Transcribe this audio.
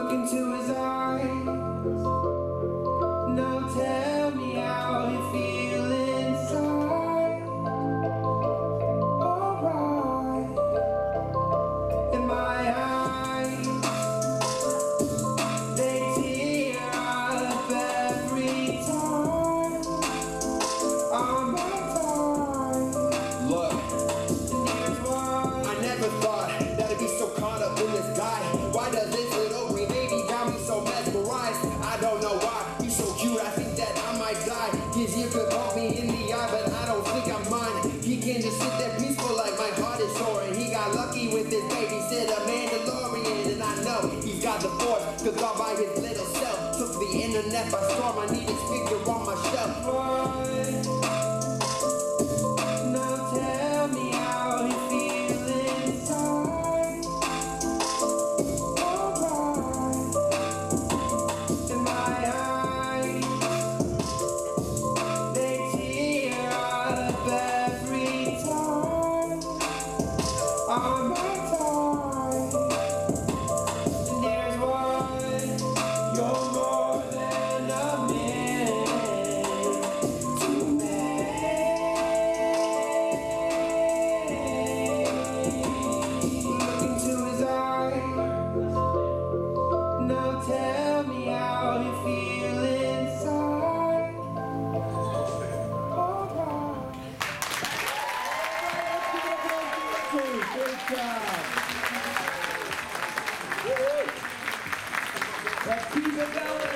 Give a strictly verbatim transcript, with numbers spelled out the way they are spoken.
Look into his eyes. Now tell me how you feel inside. Alright. In my eyes, they tear up every time. I'm baptized. Look, And here's why. I never thought that I'd be so caught up in this guy. Why does this little green baby got me so mesmerized? I don't know why. He's so cute, I think that I might die. His ear could poke me in the eye, but I don't think I'm mine. He can just sit there peaceful like my heart is sore. And he got lucky with his babysitter Mandalorian. And I know he's got the force, cause all by his little self. Took the internet by storm, I need his figure on my shelf. Now tell me how you feel inside. Alright. In my eyes, they tear up every time. I'm baptized. And here's why. You're more than a man to me. Look into his eyes. Now tell me how you feel inside. Alright. Good job. Woo! Let's keep it going.